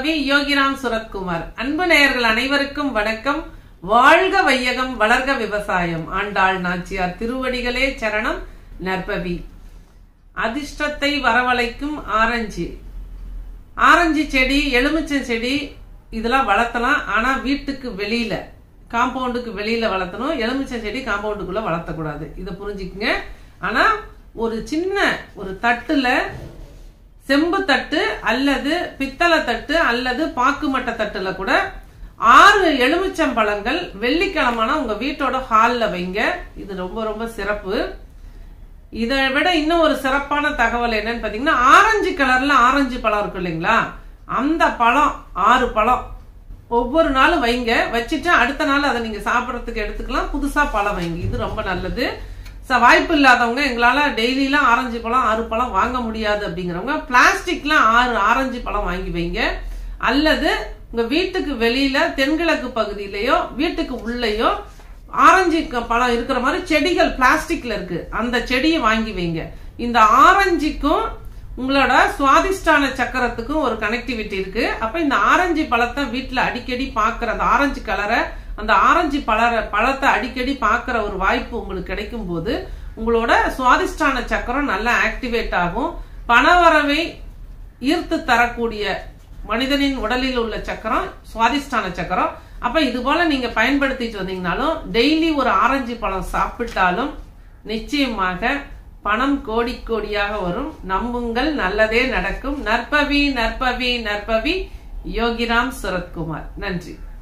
நற்பவி யோகிராம் சுரத்குமார். அன்பு நேயர்கள் அனைவருக்கும் வணக்கம். வாழ்க வையகம், வளர்க விவசாயம். ஆண்டாள் நாச்சியார் திருவடிகளே சரணம். நற்பவி. அதிர்ஷ்டத்தை வரவழைக்கும் ஆரஞ்சு செடி, எலுமிச்சை செடி இதெல்லாம் வளர்த்தலாம். ஆனா வீட்டுக்கு வெளியில, காம்பவுண்டுக்கு வெளியில வளர்த்தணும். எலுமிச்சை செடி காம்பவுண்டுக்குள்ள வளர்த்தக்கூடாது. இதை புரிஞ்சுக்குங்க. ஆனா ஒரு சின்ன ஒரு தட்டுல, செம்பு தட்டு அல்லது பித்தளை தட்டு அல்லது பாக்குமட்ட தட்டுல கூட 6 எலுமிச்சம்பழங்கள் வெள்ளிக்கிழமைனா உங்க வீட்டோட ஹால்ல வைங்க. இது ரொம்ப ரொம்ப சிறப்பு. இதை விட இன்னும் ஒரு சிறப்பான தகவல் என்னன்னு பாத்தீங்கன்னா, ஆரஞ்சு கலர்ல ஆரஞ்சு பழம் இருக்கு இல்லைங்களா, அந்த பழம் 6 பழம் ஒவ்வொரு நாளும் வைங்க. வச்சுட்டு அடுத்த நாள் அதை நீங்க சாப்பிடறதுக்கு எடுத்துக்கலாம். புதுசா பழம் வைங்க. இது ரொம்ப நல்லது. வாய்ப்பு இல்லாதவங்க, எங்களால டெய்லிலாம் ஆரஞ்சு பழம் 6 பழம் வாங்க முடியாது அப்படிங்கிறவங்க பிளாஸ்டிக்ல 6 ஆரஞ்சு பழம் வாங்கி வைங்க. அல்லது உங்க வீட்டுக்கு வெளியில தென்கிழக்கு பகுதியிலயோ வீட்டுக்கு உள்ளேயோ ஆரஞ்சு பழம் இருக்கிற மாதிரி செடிகள் பிளாஸ்டிக்ல இருக்கு, அந்த செடியை வாங்கி வைங்க. இந்த ஆரஞ்சுக்கும் உங்களோட சுவாதிஷ்டான சக்கரத்துக்கும் ஒரு கனெக்டிவிட்டி இருக்கு. அப்ப இந்த ஆரஞ்சு பழத்தை வீட்டுல அடிக்கடி பாக்குற, அந்த ஆரஞ்சு கலரை, அந்த ஆரஞ்சு பழத்தை அடிக்கடி பாக்குற ஒரு வாய்ப்பு உங்களுக்கு கிடைக்கும் போது உங்களோட சுவாதிஷ்டான சக்கரம் நல்லா ஆக்டிவேட் ஆகும். பணவரவை ஈர்த்து தரக்கூடிய மனிதனின் உடலில் உள்ள சக்கரம் சுவாதிஷ்டான சக்கரம். அப்ப இது போல நீங்க பயன்படுத்திட்டு வந்தீங்கன்னாலும், டெய்லி ஒரு ஆரஞ்சு பழம் சாப்பிட்டாலும் நிச்சயமாக பணம் கோடி கோடியாக வரும். நம்புங்கள், நல்லதே நடக்கும். நற்பவி நற்பவி நற்பவி. யோகிராம் சுரத்குமார். நன்றி.